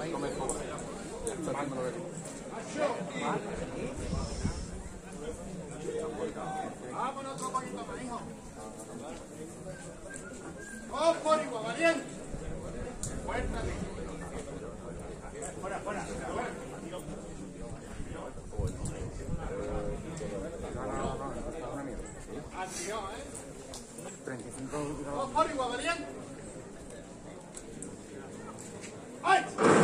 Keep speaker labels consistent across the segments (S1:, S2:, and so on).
S1: Vámonos otro poquito más, hijo. ¡Oh, por igual, valiente! Fuértate. Fuera, fuera. Adiós,
S2: 35.
S1: ¡Oh, por igual, valiente! ¡Ay!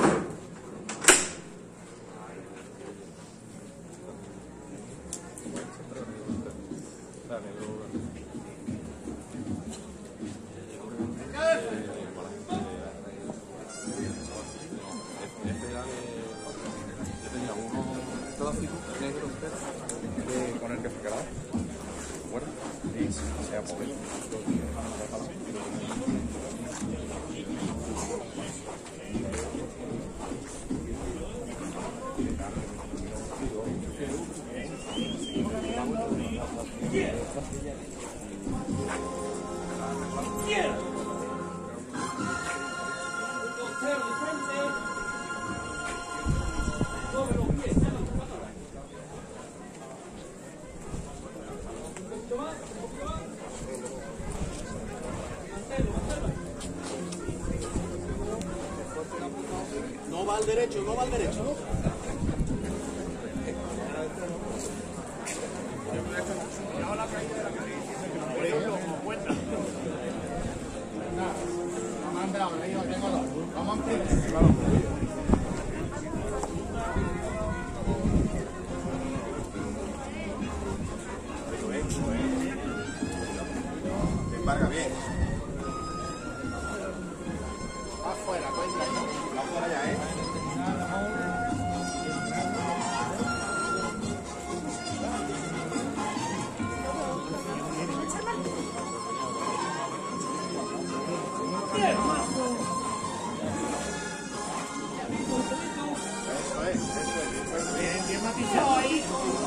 S2: Con el que se quedaba. Bueno, y sea por él.
S1: No va al derecho, no va al derecho.
S3: Embarga bien.
S1: Afuera, cuenta.
S3: Afuera ya, ¿eh? Eso es.
S1: Bien, bien matizado ahí.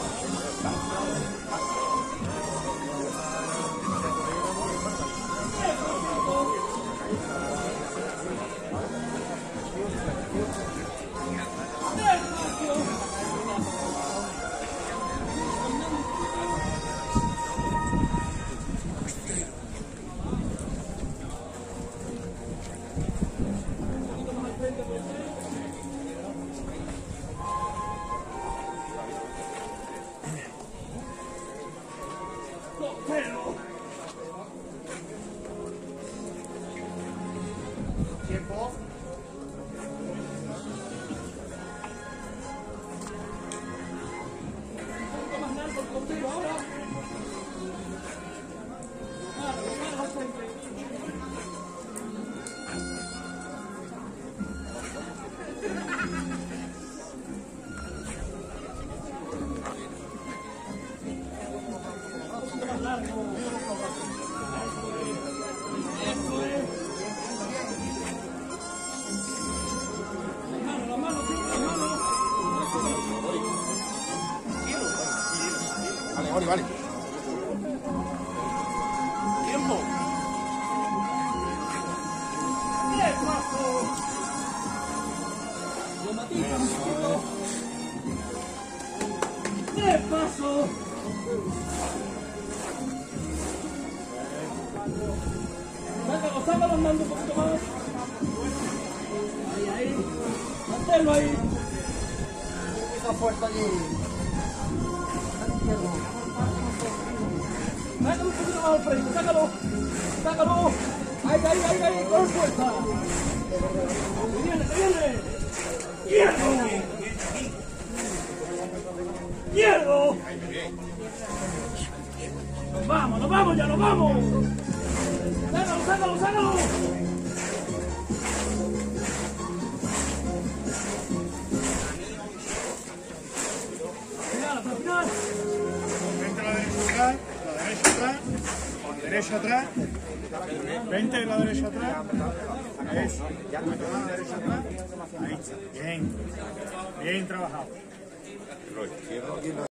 S1: Tiempo.
S3: Vale, vale.
S1: Tiempo.
S4: Paso. Sácalo, sácalo andando un poquito más. Ahí, ahí. Manténlo ahí.
S1: Esa fuerza allí.
S4: Sácalo un poquito más al frente, sácalo. Sácalo. Ahí, ahí, ahí, ahí, con fuerza. ¡Se viene, se viene! ¡Hierro! ¡Hierro! Nos vamos ya, nos vamos. Sácalo, sácalo, sácalo. Final, hasta el final.
S5: Vente la derecha atrás, derecha atrás, vente la derecha atrás, eso, la derecha atrás, ahí está, bien, bien trabajado.